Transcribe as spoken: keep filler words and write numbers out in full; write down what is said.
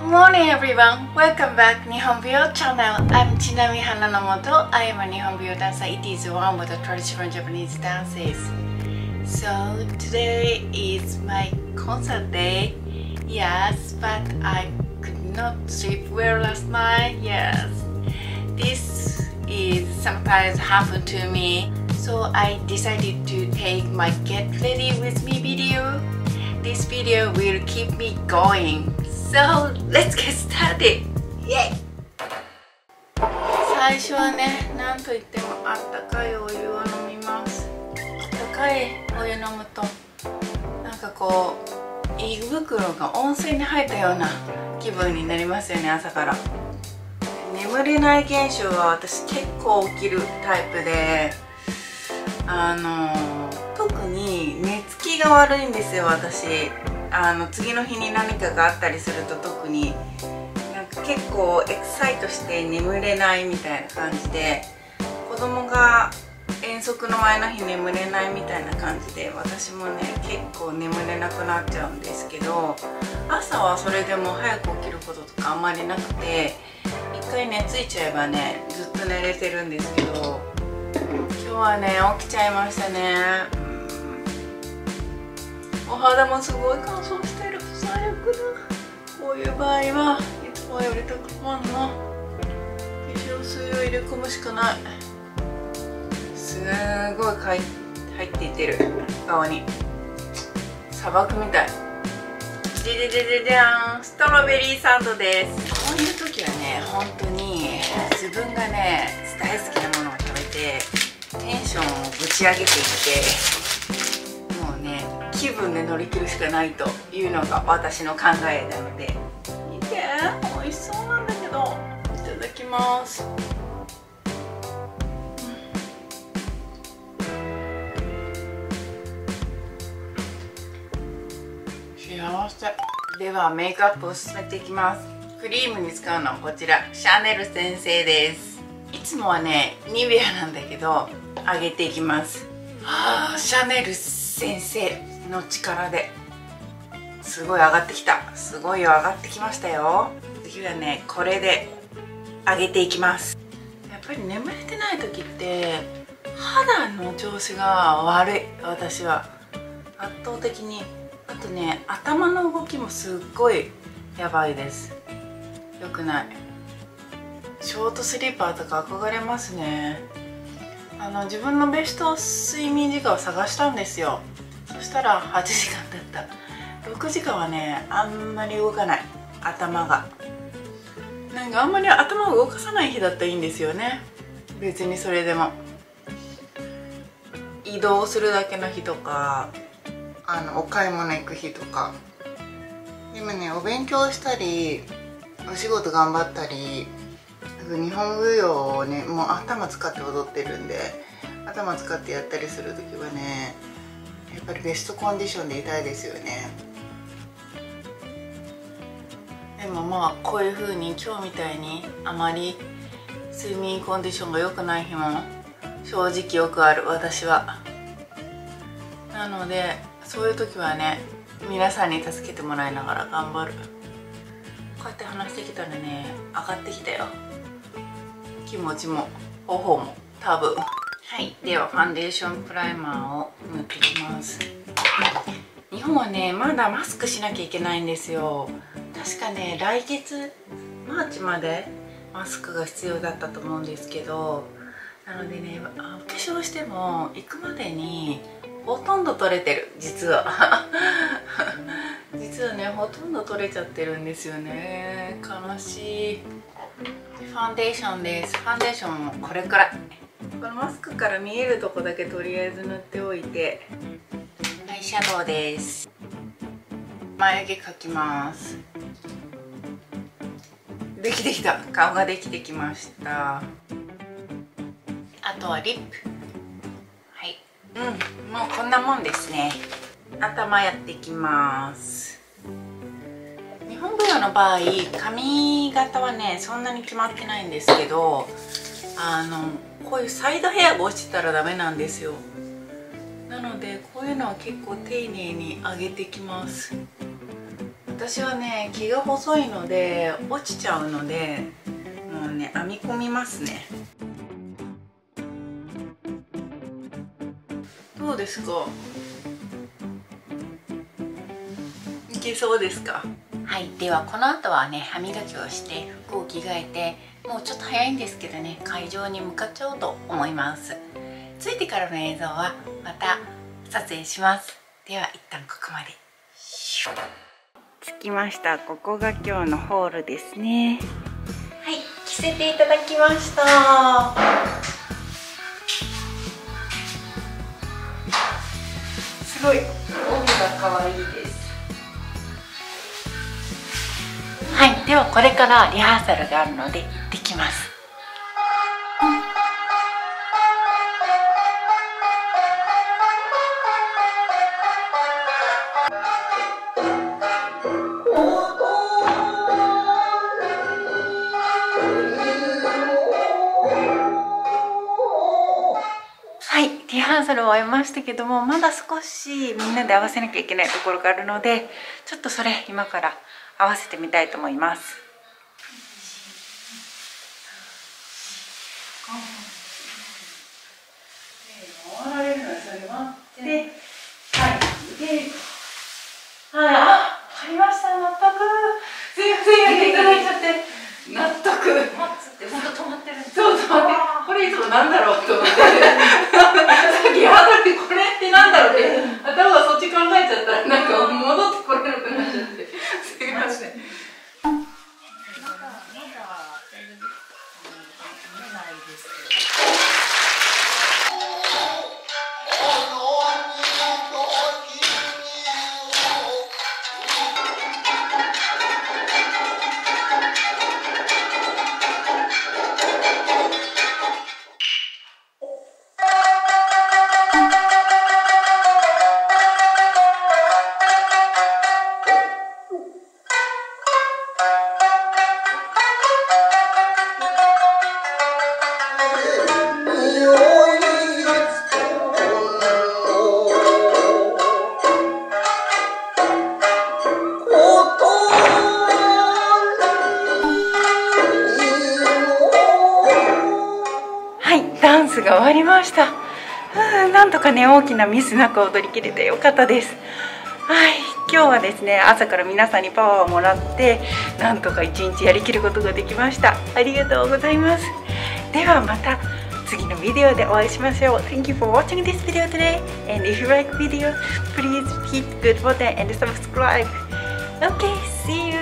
morning everyone! Welcome back Nihon Bio channel. I'm Chinami Hananomoto. I am a Nihon Bio dancer. It is one of the traditional Japanese dances. So today is my concert day. Yes, but I could not sleep well last night. Yes, this is sometimes happen to me. So I decided to take my get ready with me video. This video will keep me going. So let's get started! Yay! 最初はね、なんといってもあったかいお湯を飲みます。あったかいお湯飲むとなんかこう胃袋が温泉に入ったような気分になりますよね、朝から。眠れない現象は私結構起きるタイプで、あの特に寝つきが悪いんですよ、私。あの次の日に何かがあったりすると特になんか結構エキサイトして眠れないみたいな感じで、子供が遠足の前の日眠れないみたいな感じで、私もね結構眠れなくなっちゃうんですけど、朝はそれでも早く起きることとかあんまりなくて、一回寝ついちゃえばねずっと寝れてるんですけど、今日はね起きちゃいましたね。お肌もすごい乾燥してる。最悪だ。こういう場合はいつもより高まんの化粧水を入れ込むしかない。すごいかい入っていってる、顔に。砂漠みたい。でででででーん、ストロベリーサンドです。こういう時はね本当に自分がね大好きなものを食べてテンションをぶち上げていって、気分で乗り切るしかないというのが私の考えなので、見て、美味しそうなんだけど。いただきます。幸せ。ではメイクアップを進めていきます。クリームに使うのはこちら、シャネル先生です。いつもはねニベアなんだけど上げていきます。はあ、シャネル先生の力ですごい上がってきた。すごい上がってきましたよ。次はねこれで上げていきます。やっぱり眠れてない時って肌の調子が悪い、私は。圧倒的に。あとね頭の動きもすっごいやばいです。よくない。ショートスリーパーとか憧れますね。あの自分のベスト睡眠時間を探したんですよ。そしたらはちじかんだった。ろくじかんはねあんまり動かない、頭が。なんかあんまり頭を動かさない日だったらいいんですよね。別にそれでも移動するだけの日とか、あのお買い物行く日とか。でもねお勉強したりお仕事頑張ったり、日本舞踊をねもう頭使って踊ってるんで、頭使ってやったりする時はねやっぱりベストコンディションでいたいですよね。でもまあこういう風に今日みたいにあまり睡眠コンディションが良くない日も正直よくある、私は。なのでそういう時はね皆さんに助けてもらいながら頑張る。こうやって話してきたらね上がってきたよ、気持ちも頬も多分。はい、ではファンデーションプライマーを塗っていきます。日本はねまだマスクしなきゃいけないんですよ。確かね来月マーチまでマスクが必要だったと思うんですけど、なのでねお化粧しても行くまでにほとんど取れてる、実は実はねほとんど取れちゃってるんですよね。悲しい。ファンデーションです。ファンデーションもこれくらい。このマスクから見えるとこだけとりあえず塗っておいて、アイシャドウです。眉毛描きます。できてきた。顔ができてきました。あとはリップ。はい、うん、もうこんなもんですね。頭やっていきます。日本舞踊の場合髪型はねそんなに決まってないんですけど、あのこういうサイドヘアが落ちてたらダメなんですよ。なのでこういうのは結構丁寧に上げてきます。 私はね毛が細いので落ちちゃうので、もうね編み込みますね。どうですか？いけそうですか？はい、ではこの後はね歯磨きをして服を着替えて、もうちょっと早いんですけどね会場に向かっちゃおうと思います。着いてからの映像はまた撮影します。では一旦ここまで。着きました。ここが今日のホールですね。はい、着せていただきました。すごい帯が可愛いです。はい、ではこれからリハーサルがあるので行ってきます。はい、リハーサルを終えましたけども、まだ少しみんなで合わせなきゃいけないところがあるので、ちょっとそれ今から合わせてみたいと思います。回られるのでそれ待って、はい、で、はい、あ、買いました、納得。すいません、やっていただいちゃって、納得。待つって本当止まってるんです。そう、止まって、これいつもなんだろうと思って。さっきハードルでこれってなんだろうって、頭がそっち考えちゃったら、なんか戻ってこれなくなっちゃって。すいません。ダンスが終わりました。うん、なんとかね大きなミスなく踊りきれてよかったです。はい、今日はですね朝から皆さんにパワーをもらってなんとか一日やりきることができました。ありがとうございます。ではまた次のビデオでお会いしましょう。 Thank you for watching this video today, and if you like the video please hit good button and subscribe. Okay, see you.